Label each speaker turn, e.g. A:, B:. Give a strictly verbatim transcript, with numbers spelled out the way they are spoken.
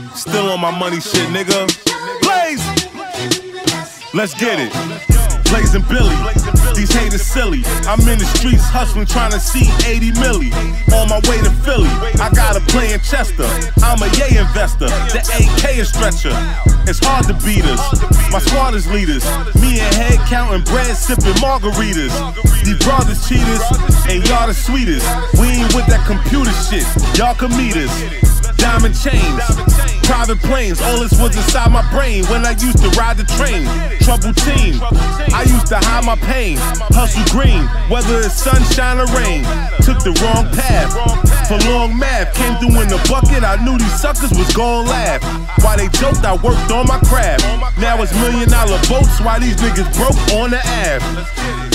A: Still on my money shit, nigga. Blaze! Let's get it. Blazing Billy, these haters silly. I'm in the streets hustling, trying to see eighty milli. On my way to Philly, I got a play in Chester. I'm a yay investor, the A K is stretcher. It's hard to beat us, my squad is leaders. Me and head counting bread, sipping margaritas. These brothers cheaters, and y'all the sweetest. We ain't with that computer shit, y'all can meet us. Diamond chains, private planes, all this was inside my brain when I used to ride the train. Trouble team, I used to hide my pain. Hustle green, whether it's sunshine or rain. Took the wrong path, for long math. Came through in the bucket, I knew these suckers was gon' laugh. While they joked, I worked on my craft. Now it's million dollar boats, while these niggas broke on the Ave.